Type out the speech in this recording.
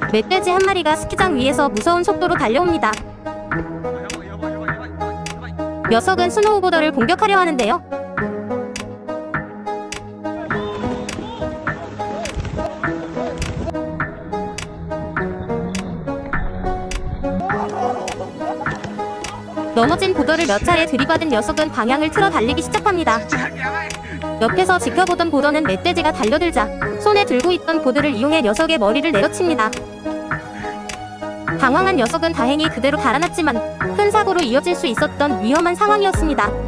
멧돼지 한 마리가 스키장 위에서 무서운 속도로 달려옵니다. 녀석은 스노우보더를 공격하려 하는데요. 넘어진 보더를 몇 차례 들이받은 녀석은 방향을 틀어 달리기 시작합니다. 옆에서 지켜보던 보더는 멧돼지가 달려들자 손에 들고 있던 보드를 이용해 녀석의 머리를 내려칩니다. 당황한 녀석은 다행히 그대로 달아났지만 큰 사고로 이어질 수 있었던 위험한 상황이었습니다.